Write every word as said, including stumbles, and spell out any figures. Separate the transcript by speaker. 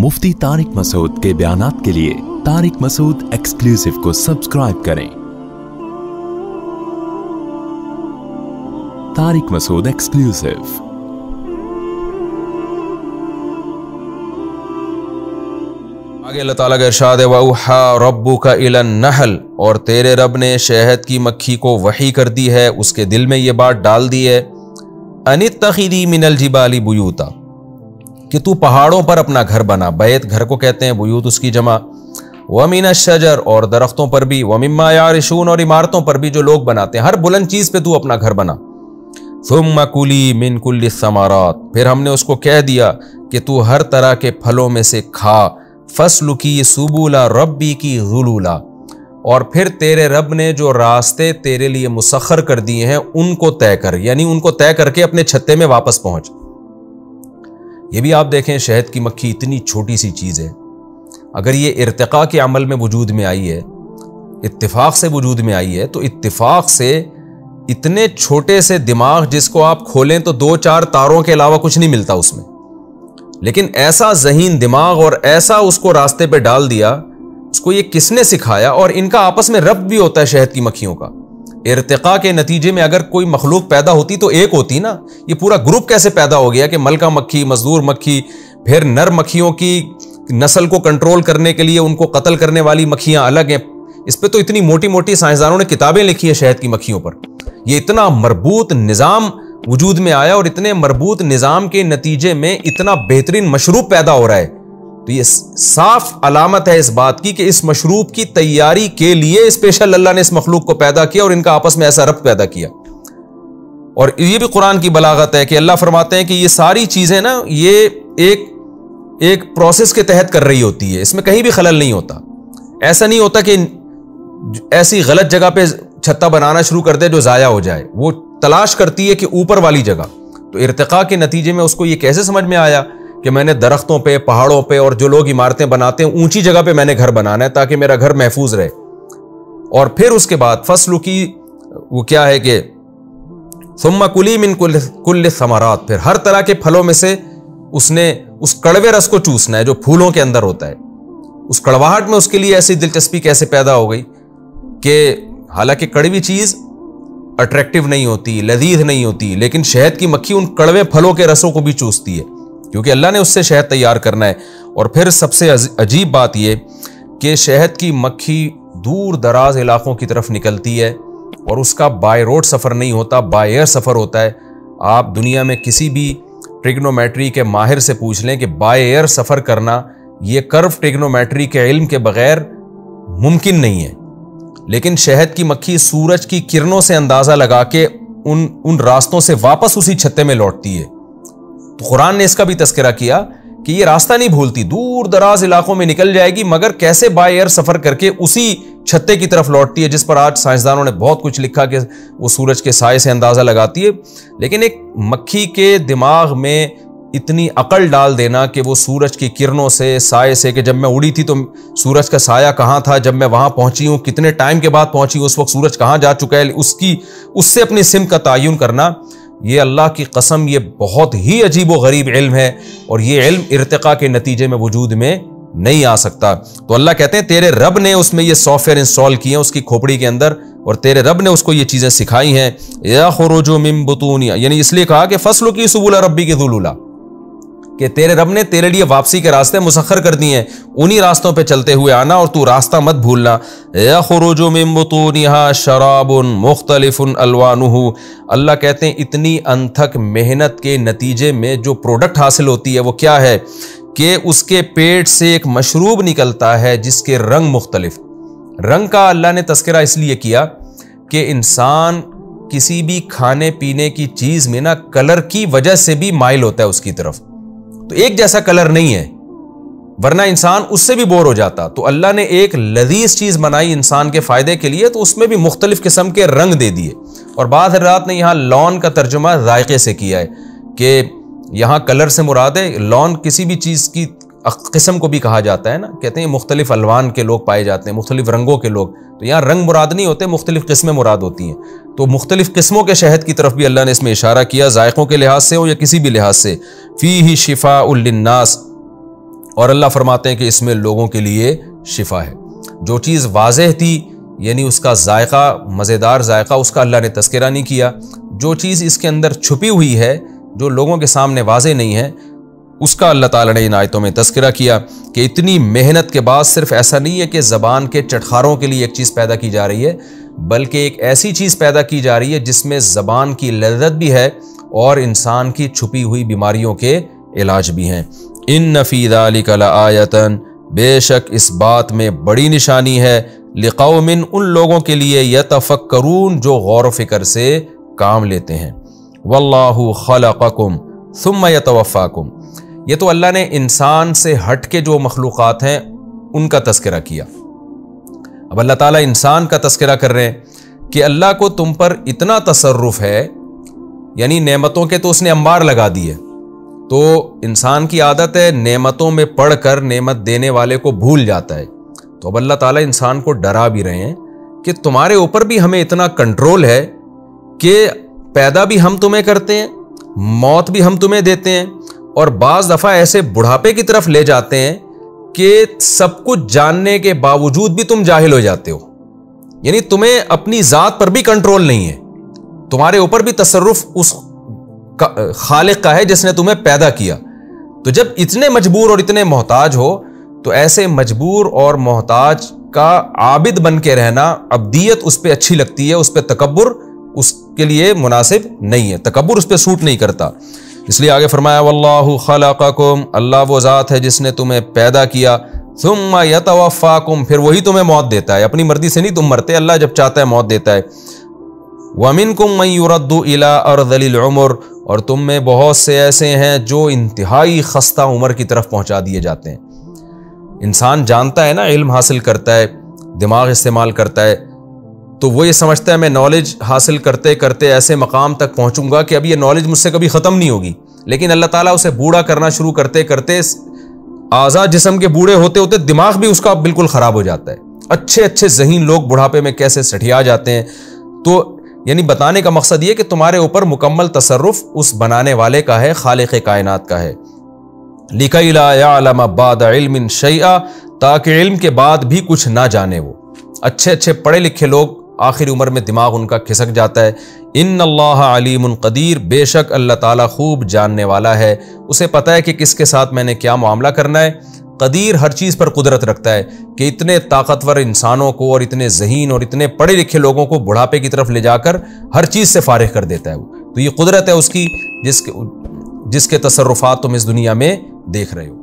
Speaker 1: मुफ्ती तारिक मसूद के बयानात के लिए तारिक मसूद एक्सक्लूसिव को सब्सक्राइब करें। तारिक मसूद एक्सक्लूसिव।
Speaker 2: आगे अल्लाह ताला का इरशाद है, वौहा रब्बुका इलन नहल, और तेरे रब ने शहद की मक्खी को वही कर दी है, उसके दिल में ये बात डाल दी है, अनित्तखिदी मिनल जिबाली बुयूता, कि तू पहाड़ों पर अपना घर बना। बैत घर को कहते हैं, बुयूत उसकी जमा। व मिन शजर, और दरख्तों पर भी, व मिम्मा यारिशून, और इमारतों पर भी जो लोग बनाते हैं, हर बुलंद चीज पे तू अपना घर बना। सुम्मा कुली मिन कुल्ली समारात, फिर हमने उसको कह दिया कि तू हर तरह के फलों में से खा। फस्लुकी सुबुला रब्बी की ज़ुलूला, और फिर तेरे रब ने जो रास्ते तेरे लिए मुसख्खर कर दिए हैं उनको तय कर, यानी उनको तय करके अपने छत्ते में वापस पहुंच। ये भी आप देखें, शहद की मक्खी इतनी छोटी सी चीज़ है, अगर ये इर्तिका के अमल में वजूद में आई है, इत्तिफाक से वजूद में आई है, तो इत्तिफाक से इतने छोटे से दिमाग जिसको आप खोलें तो दो चार तारों के अलावा कुछ नहीं मिलता उसमें, लेकिन ऐसा ज़हीन दिमाग और ऐसा उसको रास्ते पे डाल दिया, उसको ये किसने सिखाया। और इनका आपस में रब्त भी होता है शहद की मक्खियों का। इर्तिका के नतीजे में अगर कोई मखलूक पैदा होती तो एक होती ना, ये पूरा ग्रुप कैसे पैदा हो गया कि मलका मक्खी, मजदूर मक्खी, फिर नर मक्खियों की नस्ल को कंट्रोल करने के लिए उनको कत्ल करने वाली मक्खियां अलग हैं। इस पे तो इतनी मोटी मोटी साइंसदानों ने किताबें लिखी हैं शहद की मक्खियों पर। ये इतना मरबूत निज़ाम वजूद में आया और इतने मरबूत निज़ाम के नतीजे में इतना बेहतरीन मशरूब पैदा हो रहा है, तो ये साफ अलामत है इस बात की कि इस मशरूब की तैयारी के लिए स्पेशल अल्लाह ने इस मखलूक को पैदा किया और इनका आपस में ऐसा रब्त पैदा किया। और ये भी कुरान की बलागत है कि अल्लाह फरमाते हैं कि ये सारी चीजें ना ये एक एक प्रोसेस के तहत कर रही होती है, इसमें कहीं भी खलल नहीं होता। ऐसा नहीं होता कि ऐसी गलत जगह पे छत्ता बनाना शुरू कर दे जो जाया हो जाए, वो तलाश करती है कि ऊपर वाली जगह। तो इर्तिका के नतीजे में उसको ये कैसे समझ में आया कि मैंने दरख्तों पे, पहाड़ों पे, और जो लोग इमारतें बनाते हैं ऊंची जगह पे मैंने घर बनाना है ताकि मेरा घर महफूज रहे। और फिर उसके बाद फसलु की वो क्या है कि सुम्मा कुली मिन कुल्ल समारात, फिर हर तरह के फलों में से उसने उस कड़वे रस को चूसना है जो फूलों के अंदर होता है। उस कड़वाहट में उसके लिए ऐसी दिलचस्पी कैसे पैदा हो गई कि हालांकि कड़वी चीज अट्रैक्टिव नहीं होती, लजीज नहीं होती, लेकिन शहद की मक्खी उन कड़वे फलों के रसों को भी चूसती है क्योंकि अल्लाह ने उससे शहद तैयार करना है। और फिर सबसे अजीब बात यह कि शहद की मक्खी दूर दराज इलाकों की तरफ निकलती है और उसका बाय रोड सफ़र नहीं होता, बाय एयर सफ़र होता है। आप दुनिया में किसी भी ट्रिग्नोमेट्री के माहिर से पूछ लें कि बाय एयर सफ़र करना ये कर्व ट्रिग्नोमेट्री के इल्म के बगैर मुमकिन नहीं है, लेकिन शहद की मक्खी सूरज की किरणों से अंदाज़ा लगा के उन उन रास्तों से वापस उसी छत्ते में लौटती है। तो कुरान ने इसका भी तस्करा किया कि ये रास्ता नहीं भूलती, दूर दराज इलाकों में निकल जाएगी, मगर कैसे बाय एयर सफर करके उसी छत्ते की तरफ लौटती है जिस पर आज साइंसदानों ने बहुत कुछ लिखा कि वो सूरज के साए से अंदाजा लगाती है। लेकिन एक मक्खी के दिमाग में इतनी अकल डाल देना कि वो सूरज की किरणों से, साए से, कि जब मैं उड़ी थी तो सूरज का साया कहाँ था, जब मैं वहां पहुंची हूँ कितने टाइम के बाद पहुंची, उस वक्त सूरज कहाँ जा चुका है, उसकी उससे अपनी सिम का तयन करना, ये अल्लाह की कसम ये बहुत ही अजीब व गरीब इल्म है और ये इल्म इर्तिका के नतीजे में वजूद में नहीं आ सकता। तो अल्लाह कहते हैं तेरे रब ने उसमें ये सॉफ्टवेयर इंस्टॉल किए उसकी खोपड़ी के अंदर और तेरे रब ने उसको ये चीज़ें सिखाई हैं। या खुरुजु मिन बुतूनिया, यानी इसलिए कहा कि फस्लु की सुबुला रब्बी की ज़ुलूला, कि तेरे रब ने तेरे लिए वापसी के रास्ते मुसख्खर कर दिए हैं, उन्हीं रास्तों पे चलते हुए आना और तू रास्ता मत भूलना। यख़रुजु मिन बुतूनिहा शराबुन मुख्तलिफुन अलवानुहु, अल्लाह कहते हैं इतनी अनथक मेहनत के नतीजे में जो प्रोडक्ट हासिल होती है वो क्या है कि उसके पेट से एक मशरूब निकलता है जिसके रंग मुख्तलिफ। रंग का अल्लाह ने तस्करा इसलिए किया कि इंसान किसी भी खाने पीने की चीज़ में ना कलर की वजह से भी माइल होता है उसकी तरफ, तो एक जैसा कलर नहीं है, वरना इंसान उससे भी बोर हो जाता। तो अल्लाह ने एक लजीज चीज बनाई इंसान के फायदे के लिए, तो उसमें भी मुख्तलिफ किस्म के रंग दे दिए। और बाद रात ने यहाँ लौन का तर्जुमा जायके से किया है कि यहाँ कलर से मुराद है लौन, किसी भी चीज की किस्म को भी कहा जाता है ना, कहते हैं मुख्तलिफ अलवान के लोग पाए जाते हैं, मुख्तलिफ रंगों के लोग, तो यहाँ रंग मुराद नहीं होते, मुख्तलिफ किस्में मुराद होती हैं। तो मुख्तलिफ किस्मों के शहद की तरफ भी अल्लाह ने इसमें इशारा किया, जायकों के लिहाज से हो या किसी भी लिहाज से। फीही शिफाउल लिन्नास, اور اللہ فرماتے ہیں کہ اس میں لوگوں کے لیے شفا ہے۔ جو چیز واضح تھی یعنی اس کا ذائقہ، مزیدار ذائقہ، اس کا اللہ نے تذکرہ نہیں کیا۔ جو چیز اس کے اندر چھپی ہوئی ہے، جو لوگوں کے سامنے واضح نہیں ہے، اس کا اللہ تعالیٰ نے ان آیتوں میں تذکرہ کیا کہ اتنی محنت کے بعد صرف ایسا نہیں ہے کہ زبان کے چٹخاروں کے لیے ایک چیز پیدا کی جا رہی ہے، بلکہ ایک ایسی چیز پیدا کی جا رہی ہے جس میں زبان کی لذت بھی ہے اور انسان کی چھپی ہوئی بیماریوں کے علاج بھی ہیں۔ ان فی ذلک لآیۃ، بے شک اس بات میں بڑی نشانی ہے، لقوم، ان لوگوں کے لیے یتفکرون، جو غور و فکر سے کام لیتے ہیں۔ واللہ خلقکم ثم یتوفاکم، یہ تو اللہ نے انسان سے ہٹ کے جو مخلوقات ہیں ان کا تذکرہ کیا۔ اب اللہ تعالیٰ انسان کا تذکرہ کر رہے ہیں کہ اللہ کو تم پر اتنا تصرف ہے، یعنی نعمتوں کے تو اس نے انبار لگا دیے، تو انسان کی عادت ہے نعمتوں میں پڑھ کر نعمت دینے والے کو بھول جاتا ہے۔ تو اب اللہ تعالیٰ انسان کو ڈرا بھی رہے ہیں کہ تمہارے اوپر بھی ہمیں اتنا کنٹرول ہے کہ پیدا بھی ہم تمہیں کرتے ہیں، موت بھی ہم تمہیں دیتے ہیں، اور بعض دفعہ ایسے بڑھاپے کی طرف لے جاتے ہیں کہ سب کچھ جاننے کے باوجود بھی تم جاہل ہو جاتے ہو، یعنی تمہیں اپنی ذات پر بھی کنٹرول نہیں ہے، تمہارے اوپر بھی تصرف اس خالق کا ہے جس نے تمہیں پیدا کیا۔ تو جب اتنے مجبور اور اتنے محتاج ہو تو ایسے مجبور اور محتاج کا عابد بن کے رہنا، عبدیت اس پہ اچھی لگتی ہے، اس پہ تکبر اس کے لیے مناسب نہیں ہے، تکبر اس پہ سوٹ نہیں کرتا۔ اس لیے آگے فرمایا واللہ خلقکم، اللہ وہ ذات ہے جس نے تمہیں پیدا کیا، ثم یتوفاکم، پھر وہی تمہیں موت دیتا ہے، اپنی مرضی سے نہیں تم مرتے، اللہ جب چاہتا ہے موت دیتا ہے۔ ومنکم من یرد الی ارذل العمر، اور تم میں بہت سے ایسے ہیں جو انتہائی خستہ عمر کی طرف پہنچا دیے جاتے ہیں۔ انسان جانتا ہے نا، علم حاصل کرتا ہے، دماغ استعمال کرتا ہے، تو وہ یہ سمجھتا ہے میں نالج حاصل کرتے کرتے ایسے مقام تک پہنچوں گا کہ اب یہ نالج مجھ سے کبھی ختم نہیں ہوگی، لیکن اللہ تعالیٰ اسے بوڑھا کرنا شروع کرتے کرتے اعضاء جسم کے بوڑھے ہوتے ہوتے دماغ بھی اس کا بالکل خراب ہو جاتا ہے۔ اچھے اچھے ذہین لوگ بڑھاپے میں کیسے سٹھیا جاتے ہیں۔ تو یعنی بتانے کا مقصد یہ کہ تمہارے اوپر مکمل تصرف اس بنانے والے کا ہے، خالق کائنات کا ہے۔ لِكَيْ لَا يَعْلَمَ بَعْدَ عِلْمٍ شَيْئًا، تاکہ علم کے بعد بھی کچھ نہ جانے وہ۔ اچھے اچھے پڑھے لکھے لوگ آخری عمر میں دماغ ان کا کھسک جاتا ہے۔ ان اللہ علیم قدیر، بے شک اللہ تعالیٰ خوب جاننے والا ہے، اسے پتہ ہے کہ کس کے ساتھ میں نے کیا معاملہ کرنا ہے۔ قدیر ہر چیز پر قدرت رکھتا ہے کہ اتنے طاقتور انسانوں کو اور اتنے ذہین اور اتنے پڑھے لکھے لوگوں کو بڑھاپے کی طرف لے جا کر ہر چیز سے فارغ کر دیتا ہے وہ۔ تو یہ قدرت ہے اس کی جس کے جس کے تصرفات تم اس دنیا میں دیکھ رہے ہو۔